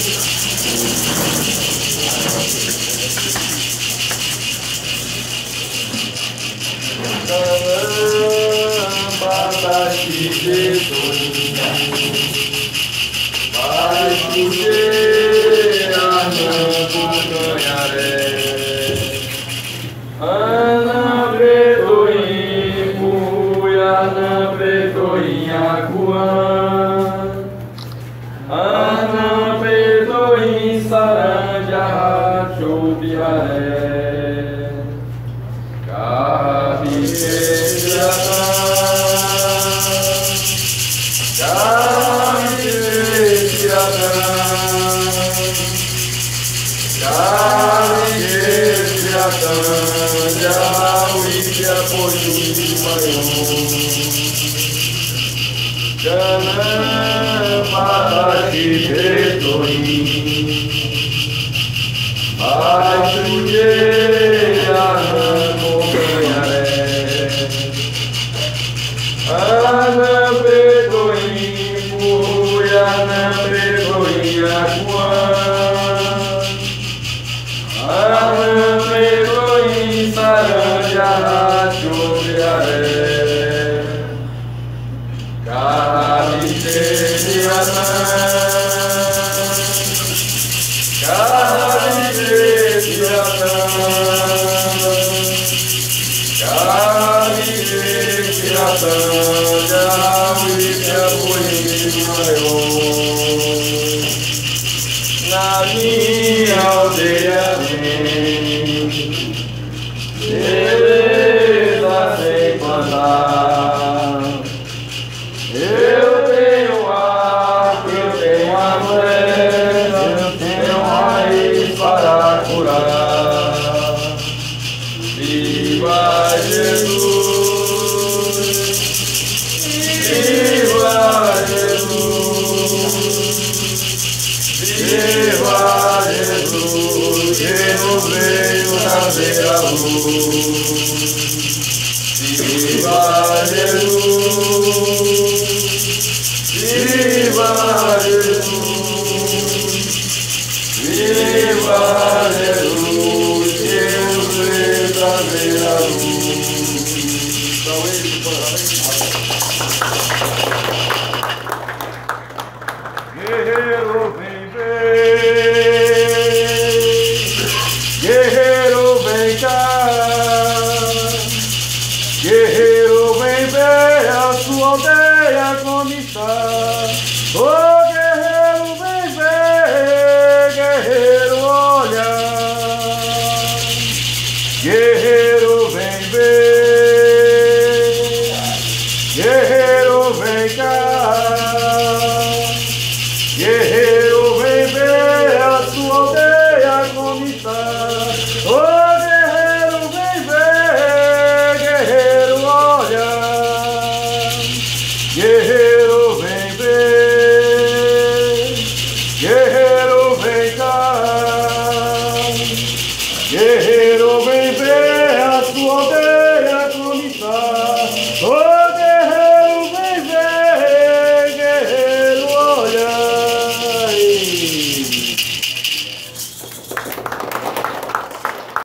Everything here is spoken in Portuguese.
Na minha aldeia beleza sem parar. Eu tenho arco, eu tenho a flecha, eu tenho raiz para curar. Viva Jesus! Viva Jesus! Viva Jesus, que nos veio trazer a luz. Viva Jesus, viva Jesus, viva Jesus, que nos veio trazer a luz. Guerreiro vem guerreiro vem cá, guerreiro vem ver a sua aldeia como está. Oh, guerreiro vem ver, guerreiro olha, guerreiro vem ver, guerreiro vem cá.